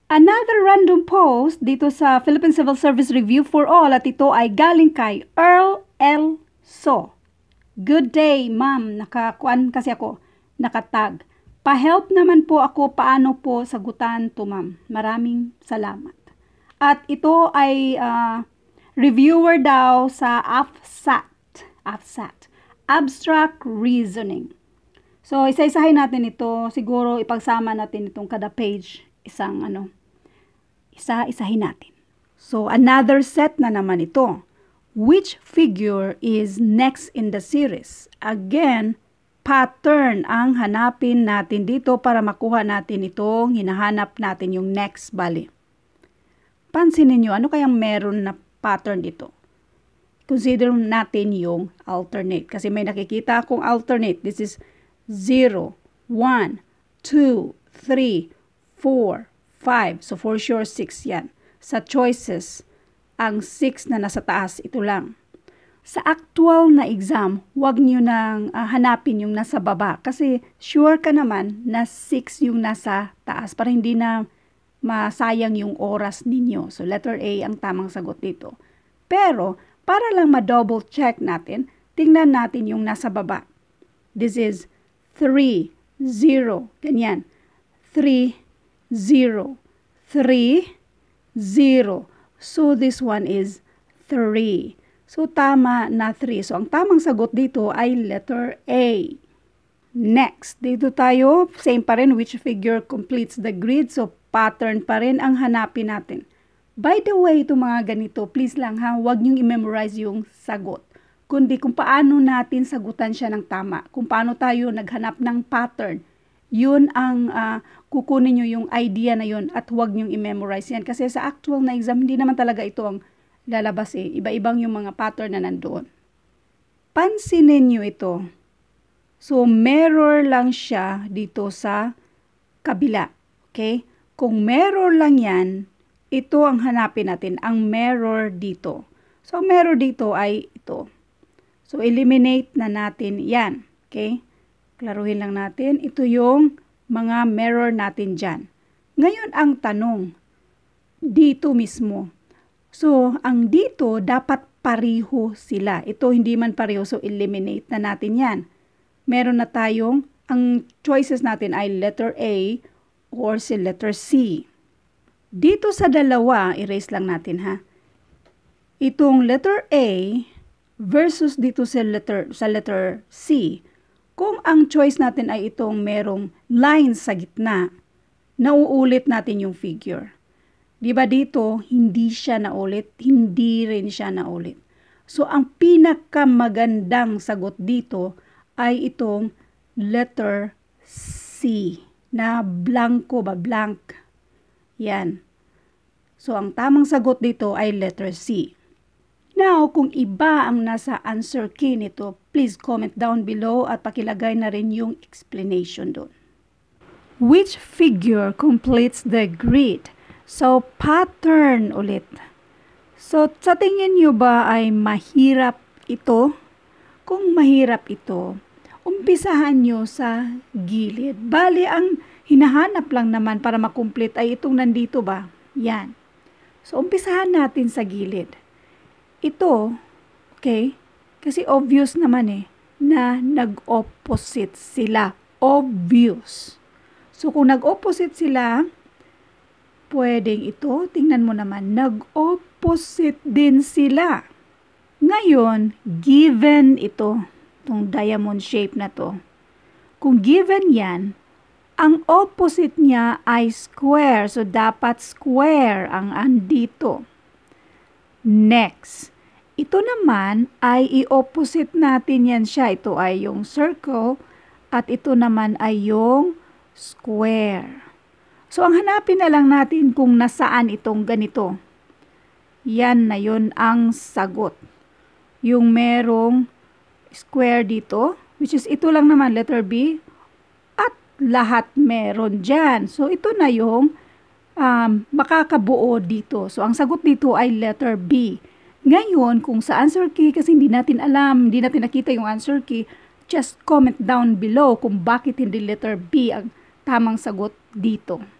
Another random post dito sa Philippine Civil Service Review for All at ito ay galing kay Earl L. So. Good day, ma'am. Nakakuan kasi ako. Nakatag. Pa-help naman po ako paano po sagutan to, ma'am. Maraming salamat. At ito ay reviewer daw sa AFSAT. Abstract Reasoning. So, isa-isahin natin ito. Siguro ipagsama natin itong kada page. Isa-isahin natin. So, another set na naman ito. Which figure is next in the series? Again, pattern ang hanapin natin dito para makuha natin itong hinahanap natin yung next bali. Pansinin nyo, ano kayang meron na pattern dito? Consider natin yung alternate. Kasi may nakikita akong alternate. This is 0, 1, 2, 3, 4, 5. So, for sure, 6 yan. Sa choices, ang 6 na nasa taas, ito lang. Sa actual na exam, huwag nyo nang hanapin yung nasa baba. Kasi sure ka naman na 6 yung nasa taas para hindi na masayang yung oras ninyo. So, letter A ang tamang sagot dito. Pero, para lang ma-double check natin, tingnan natin yung nasa baba. This is 3, 0. Ganyan. 3, 0. 3, 0. So, this one is 3. So, tama na 3. So, ang tamang sagot dito ay letter A. Next, dito tayo, same pa rin, which figure completes the grid. So, pattern pa rin ang hanapin natin. By the way, itong mga ganito, please lang ha, huwag niyong i-memorize yung sagot. Kundi kung paano natin sagutan siya ng tama. Kung paano tayo naghanap ng pattern. Yun ang kukunin nyo yung idea na yun at huwag nyong i-memorize yan. Kasi sa actual na exam, hindi naman talaga ito ang lalabas eh. Iba-ibang yung mga pattern na nandoon. Pansinin nyo ito. So, mirror lang siya dito sa kabila. Okay? Kung mirror lang yan, ito ang hanapin natin, ang mirror dito. So, ang mirror dito ay ito. So, eliminate na natin yan. Okay? Klaruhin lang natin. Ito yung mga mirror natin dyan. Ngayon, ang tanong, dito mismo. So, ang dito, dapat pariho sila. Ito, hindi man pariho. So, eliminate na natin yan. Meron na tayong, ang choices natin ay letter A or si letter C. Dito sa dalawa, erase lang natin ha. Itong letter A versus dito sa letter C. Kung ang choice natin ay itong merong lines sa gitna, nauulit natin yung figure. Di ba dito, hindi siya naulit, hindi rin siya naulit. So, ang pinakamagandang sagot dito ay itong letter C na blanco ba, blank. Yan. So, ang tamang sagot dito ay letter C. Now, kung iba ang nasa answer key nito, please comment down below at pakilagay na rin yung explanation doon. Which figure completes the grid? So, pattern ulit. So, sa tingin nyo ba ay mahirap ito? Kung mahirap ito, umpisahan nyo sa gilid. Bali, ang hinahanap lang naman para makomplete ay itong nandito ba? Yan. So, umpisahan natin sa gilid. Ito, okay, kasi obvious naman na nag-opposite sila. Obvious. So, kung nag-opposite sila, pwedeng ito, tingnan mo naman, nag-opposite din sila. Ngayon, given ito, itong diamond shape na to. Kung given yan, ang opposite niya ay square. So, dapat square ang andito. Next, ito naman ay i-opposite natin yan siya. Ito ay yung circle at ito naman ay yung square. So, ang hanapin na lang natin kung nasaan itong ganito. Yan na yun ang sagot. Yung merong square dito, which is ito lang naman, letter B, at lahat meron dyan. So, ito na yung makakabuo dito. So, ang sagot dito ay letter B. Ngayon, kung sa answer key, kasi hindi natin alam, hindi natin nakita yung answer key, just comment down below kung bakit hindi letter B ang tamang sagot dito.